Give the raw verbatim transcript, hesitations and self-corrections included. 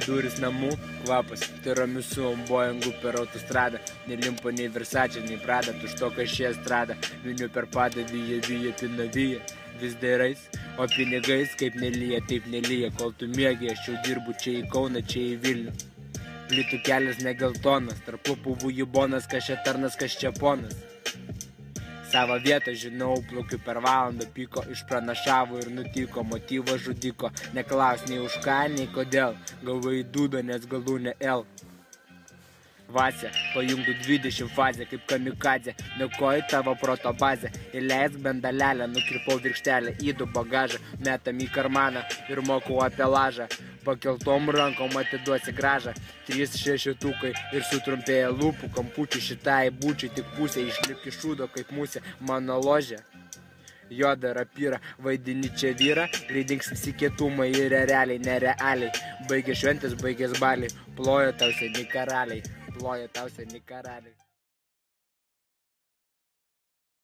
duris namų, kvapas, tiramisu, Boeingu per autostradą, nelimpa nei Versace, nei Prada, tuštoka šį estradą, viniu per padą, vyja, vyja, pina vyja, vis dairais, o pinigais kaip nelyja, taip nelyja, kol tu mėgi, aš jau dirbu čia į Kauną, čia į Vilnių. Plytų kelias negeltonas, tarp lūpų vujibonas, kas čia tarnas, kas čia ponas. Savo vietą žinau, plaukiu per valandą, pyko, išpranašavo ir nutiko, motyvo žudiko, neklaus nei už ką, nei kodėl, galva į dūdą, nes galų ne L. Vasė, pajungtų dvidešimt fazę, kaip kamikadzė, neukoju tavo proto bazę, įleisk bent dalelę, nukirpau virkštelę, įdu bagažą, metam į karmaną ir mokau apie lažą, pakeltom rankom atiduosi gražą, trys šešitukai ir sutrumpėja lūpų, kampučių šitai būčiai tik pusė, išlipki šūdo kaip musė, mano ložė. Joda rapyra, vaidini čia vyrą, greidings visi kietumai ir realiai, nerealiai, baigė šventės, baigės baliai, plojo tau seni karaliai, plojo tau seni karaliai.